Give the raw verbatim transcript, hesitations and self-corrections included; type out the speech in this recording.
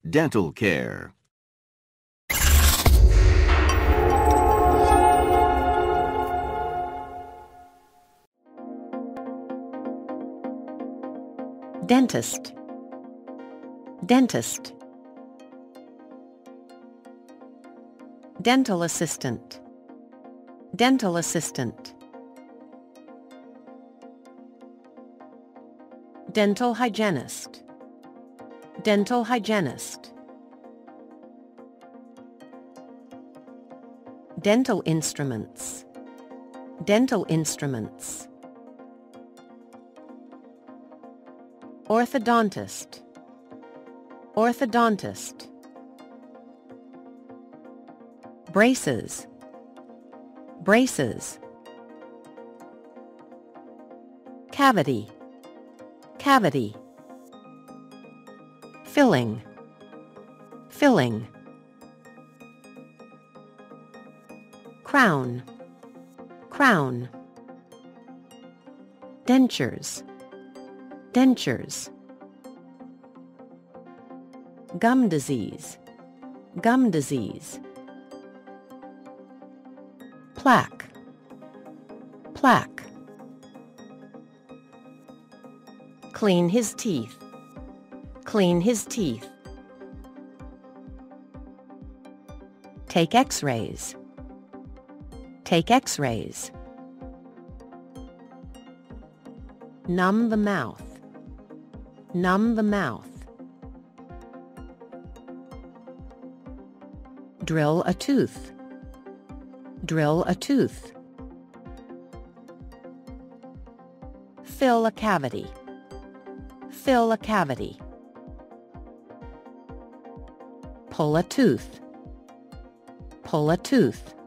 dental care. Dentist, dentist. Dental assistant, dental assistant. Dental hygienist, dental hygienist. Dental instruments, dental instruments. Orthodontist, orthodontist. Braces, braces. Cavity, cavity. Filling, filling. Crown, crown. Dentures, dentures. Gum disease, gum disease. Plaque, plaque. Clean his teeth, clean his teeth. Take x-rays, take x-rays. Numb the mouth, numb the mouth. Drill a tooth, drill a tooth. Fill a cavity, fill a cavity. Pull a tooth, pull a tooth.